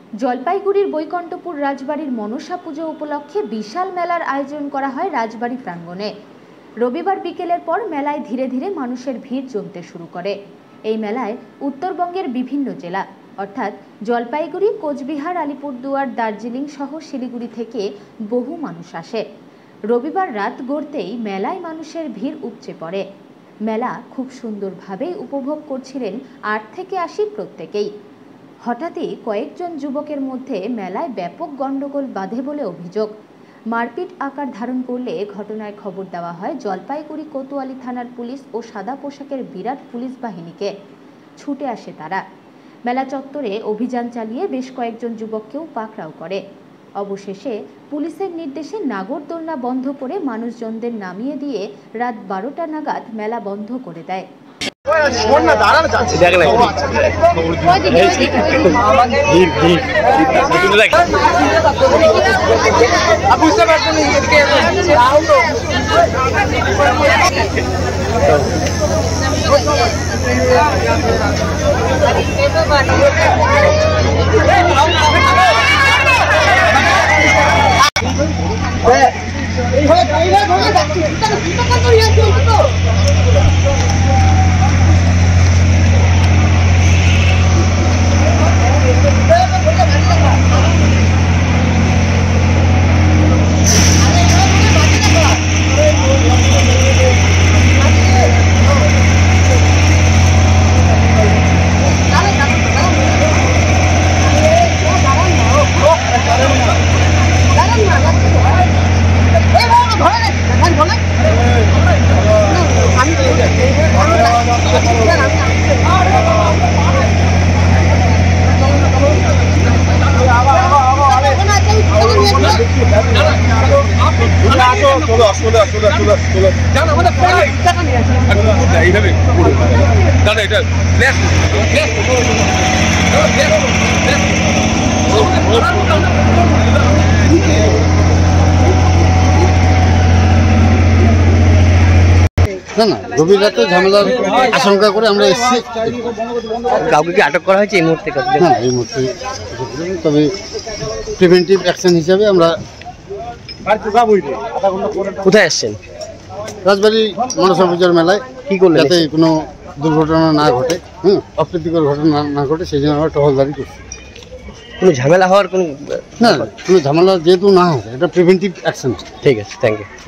জলপাইগুড়ির বৈকণ্ঠপুর রাজবাড়ির মনসা পুজো উপলক্ষে বিশাল মেলার আয়োজন করা হয় রাজবাড়ি প্রাঙ্গণে। রবিবার বিকেলের পর মেলায় ধীরে ধীরে মানুষের ভিড় জমতে শুরু করে। এই মেলায় উত্তরবঙ্গের বিভিন্ন জেলা অর্থাৎ জলপাইগুড়ি, কোচবিহার, আলিপুরদুয়ার, দার্জিলিং সহ শিলিগুড়ি থেকে বহু মানুষ আসে। রবিবার রাত গড়তেই মেলায় মানুষের ভিড় উপচে পড়ে। মেলা খুব সুন্দরভাবেই উপভোগ করছিলেন ৮ থেকে ৮০ প্রত্যেকেই। হঠাৎই কয়েকজন যুবকের মধ্যে মেলায় ব্যাপক গণ্ডগোল বাধে বলে অভিযোগ। মারপিট আকার ধারণ করলে ঘটনায় খবর দেওয়া হয় জলপাইগুড়ি কোতোয়ালি থানার পুলিশ ও সাদা পোশাকের বিরাট পুলিশ বাহিনীকে। ছুটে আসে তারা। মেলা চত্বরে অভিযান চালিয়ে বেশ কয়েকজন যুবককেও পাকড়াও করে। অবশেষে পুলিশের নির্দেশে নাগরদোলনা বন্ধ করে মানুষজনদের নামিয়ে দিয়ে রাত 12টা নাগাদ মেলা বন্ধ করে দেয়। না না, গভীর রাতে ঝামেলার আশঙ্কা করে আমরা এসেছি। কাউকে কি আটক করা হয়েছে এই মুহূর্তে? না, এই মুহূর্তে তবে প্রিভেন্টিভ অ্যাকশন হিসাবে আমরা। কোথায় এসছেন? রাজবাড়ি মনসা পূজার মেলায়। কি করলেন যাতে কোনো দুর্ঘটনা না ঘটে, অপ্রীতিকর ঘটনা না ঘটে, সেই জন্য আমরা টহলদারি করছি। কোনো ঝামেলা হওয়ার কোনো না, কোনো ঝামেলা যেহেতু না হয়, এটা প্রিভেন্টিভ অ্যাকশন। ঠিক আছে, থ্যাংক ইউ।